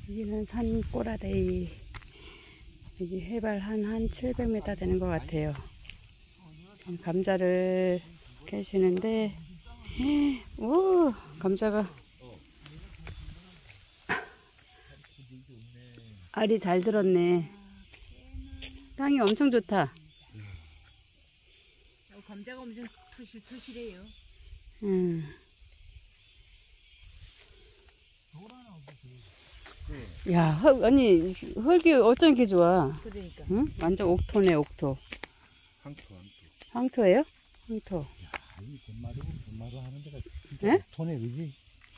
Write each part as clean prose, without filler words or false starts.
여기는 산 꼬라데이. 여기 해발 한 700m 되는 것 같아요. 감자를 캐시는데, 오, 감자가 알이 잘 들었네. 땅이 엄청 좋다. 감자가 엄청 토실토실해요. 야, 아니 흙이 어쩜 이렇게 좋아? 그러니까. 응? 완전 옥토네, 옥토. 황토예요? 황토. 이 분마루 하는 데가 예? 옥토네, 그지?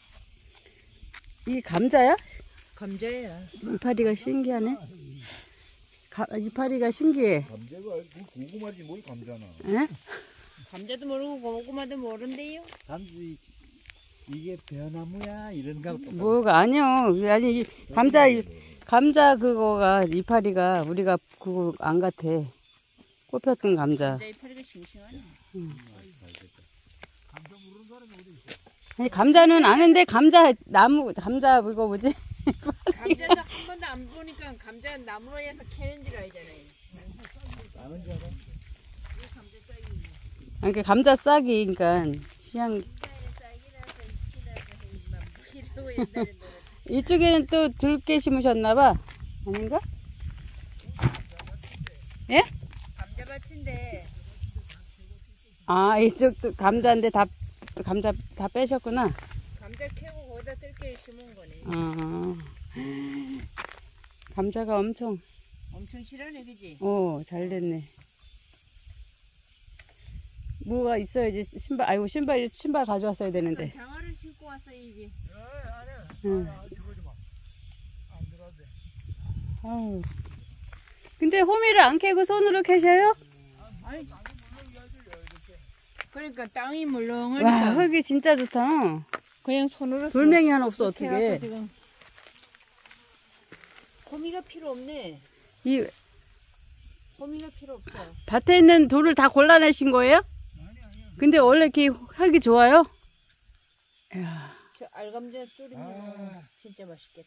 이 감자야? 감자야. 이파리가 신기하네. 이파리가 신기해. 감자가 고구마지 뭘 감자나. 예? 감자도 모르고 고구마도 모른대요. 단지 이게 배나무야 이런 거. 뭐가 아니요. 아니 감자 그거가 이파리가 우리가 그거 안 같아. 꼽혔던 감자. 감자 이파리가 싱싱하네. 아니 감자는 아는데 감자 이거 뭐지? 감자도 한 번도 안 보니까 감자 나무로 해서 캐는 줄 알잖아요. 아는 줄 알아? 그러니까 감자 싹이 그러니까 취향. 이쪽에는 또 들깨 심으셨나봐. 아닌가? 예? 감자밭인데. 아, 이쪽도 감자인데 감자 다 빼셨구나. 감자 캐고 거기다 들깨를 심은 거네. 아, 감자가 엄청 실하네, 그지? 잘 됐네. 뭐가 있어야지. 신발 가져왔어야 되는데. 장화를 신고 왔어, 이게. 응. 아유. 근데 호미를 안 캐고 손으로 캐셔요? 아니, 그러니까 땅이 와, 물렁하니까 흙이 진짜 좋다. 그냥 손으로 돌멩이 하나 없어, 이렇게 어떻게. 해갖고 지금 호미가 필요 없네. 이 호미가 필요 없어. 밭에 있는 돌을 다 골라내신 거예요? 근데 원래 이렇게 흙이 좋아요? 이야. 저 알감자 졸이면 진짜 맛있겠다.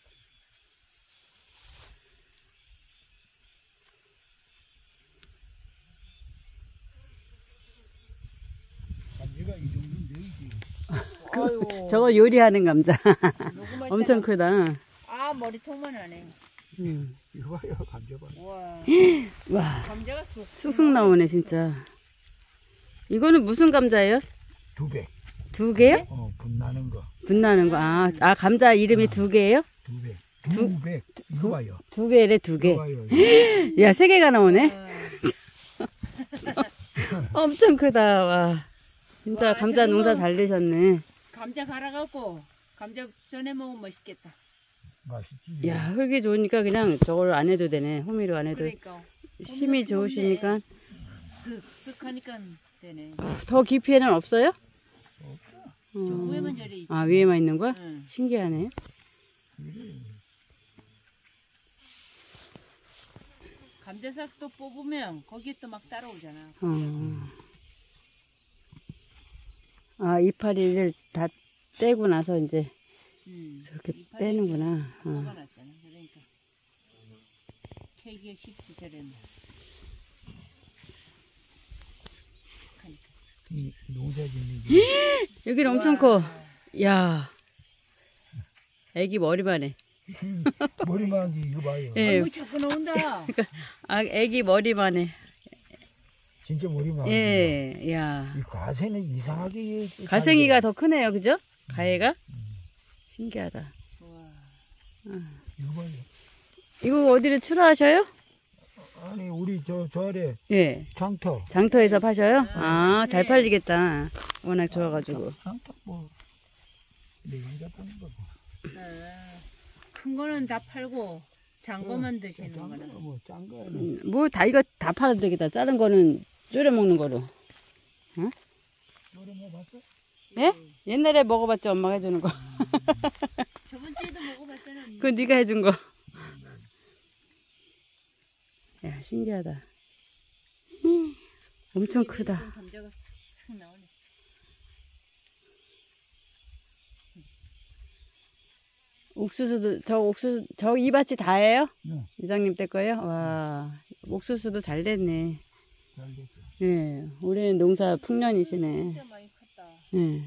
감자가 이 정도인데 이게. 아유, 저거 요리하는 감자. 녹음할 엄청 때는- 크다. 아, 머리통만 하네. 이거 봐요, 감자 봐. 와, 와, 감자가 쑥쑥 나오네, 진짜. 이거는 무슨 감자예요? 2배. 2개요? 분나는 거. 분나는 거. 아, 감자 이름이 2개예요? 2배. 2배. 이거 봐요. 2개래, 이거 2개. 봐요. 야, 3개가 나오네? 아, 엄청 크다, 와. 진짜 와, 감자 저거 농사 잘 되셨네. 감자 갈아갖고 감자 전에 먹으면 맛있겠다. 맛있지. 야, 흙이 좋으니까 그냥 저걸 안 해도 되네. 호미로 안 해도. 그러니까 힘이 좋으시니까. 쓱쓱하니까 되네. 더 깊이에는 없어요? 저 위에만 저리 있지. 아, 위에만 있는 거야? 응. 신기하네. 감자싹도 뽑으면 거기에 또 막 따라오잖아. 아, 이파리를 다 떼고 나서 이제 저렇게 이파리 빼는구나. 뽑아놨잖아. 그러니까 케이크에 쉽지 저래는. 이 농사짓는 여기는 엄청 커. 야, 애기 머리만 해. 머리만 이거 봐요. 예. 아이고 자꾸 나온다. 아, 애기 머리만 해. 진짜 머리만. 예, 야. 이 가세는 이상하게. 가생이가 더 크네요, 그죠? 가해가? 신기하다. 와. 이거 봐요. 이거 어디로 출하하셔요? 아니 우리 저 아래 예. 장터. 장터에서 파셔요? 아, 잘 팔리겠다. 워낙 좋아가지고. 장터 뭐 내가 파는 거. 큰 거는 다 팔고 장 거만 드시는 거는. 뭐짠 거는. 뭐 다 이거 다 팔아도 되겠다. 자른 거는 졸여 먹는 거로. 응? 노래 뭐 봤어? 예? 옛날에 먹어봤죠, 엄마가 해주는 거. 저번 주에도 먹어봤잖아. 그거 네가 해준 거. 야, 신기하다. 엄청 크다. 감자가 쓱 나오네. 옥수수도, 저 이 밭이 다예요? 네. 이장님 때 거예요? 와, 옥수수도 잘 됐네. 잘 됐어. 네, 올해는 농사 풍년이시네. 진짜 많이 컸다. 네.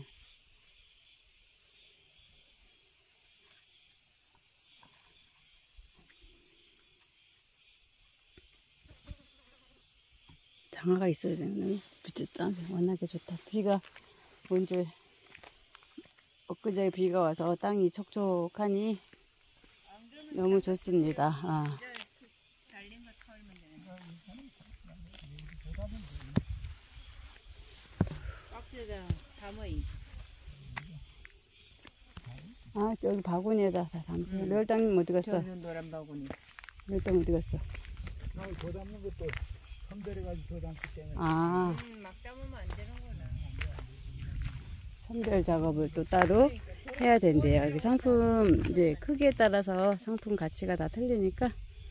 장화가 있어야 되는 부tis다. 워낙에 좋다. 비가 먼저 엊그제 비가 와서 땅이 촉촉하니 너무 좋습니다. 아. 달린 거 털면 되네. 박스에다 담아이. 아, 여기 바구니에다 다 담고. 멸당님 어디 갔어? 저 노란 바구니. 멸당 어디 갔어? 더 담는 것도 선별해가지고 더 담기 때문에. 아, 막 담으면 안 되는구나. 선별 작업을 또 따로 해야 된대요. 여기 상품 이제 크기에 따라서 상품 가치가 다 틀리니까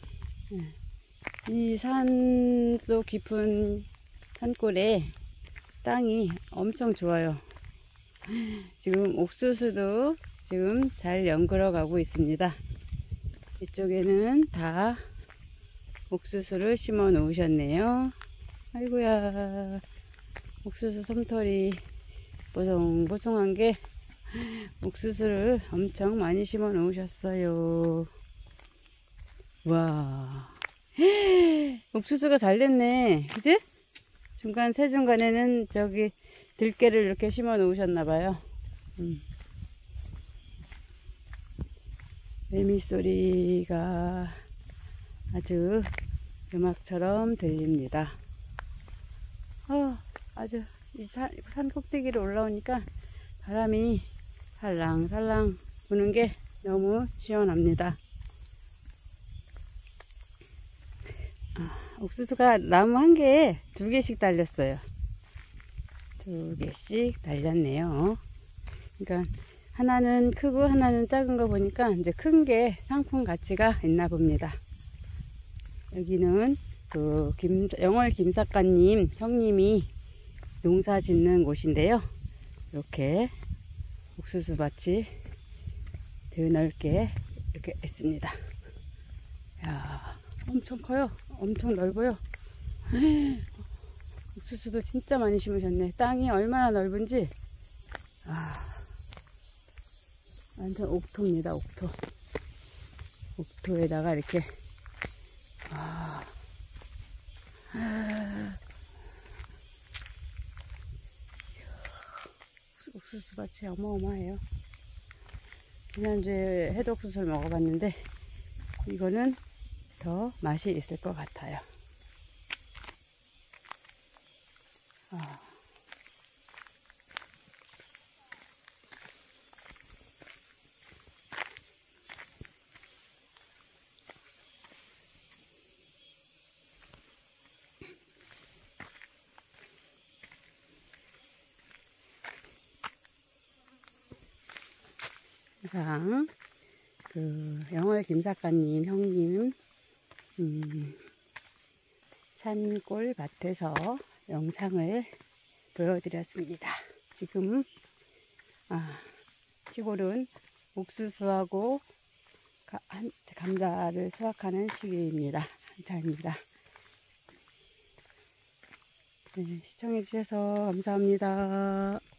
이 산 속 깊은 산골에 땅이 엄청 좋아요. 지금 옥수수도 지금 잘 연글어 가고 있습니다. 이쪽에는 다 옥수수를 심어 놓으셨네요. 아이고야, 옥수수 솜털이 보송보송한 게 옥수수를 엄청 많이 심어 놓으셨어요. 와, 옥수수가 잘 됐네. 그지? 새 중간에는 저기 들깨를 이렇게 심어 놓으셨나봐요. 매미 소리가 아주 음악처럼 들립니다. 아주 이 산 꼭대기로 올라오니까 바람이 살랑살랑 부는 게 너무 시원합니다. 옥수수가 나무 한 개에 2개씩 달렸어요. 2개씩 달렸네요. 그러니까 하나는 크고 하나는 작은 거 보니까 이제 큰 게 상품 가치가 있나 봅니다. 여기는 그 영월 김작가님 형님이 농사 짓는 곳인데요. 이렇게 옥수수 밭이 되게 넓게 이렇게 있습니다. 야, 엄청 커요. 엄청 넓어요. 옥수수도 진짜 많이 심으셨네. 땅이 얼마나 넓은지. 완전 옥토입니다. 옥토. 옥토에다가 이렇게 옥수수 밭이 어마어마해요. 지난주에 해독수수를 먹어봤는데 이거는 더 맛이 있을 것 같아요. 항상 영월 김작가님 형님 산골 밭에서 영상을 보여드렸습니다. 지금 시골은 옥수수하고 감자를 수확하는 시기입니다. 한창입니다. 네, 시청해 주셔서 감사합니다.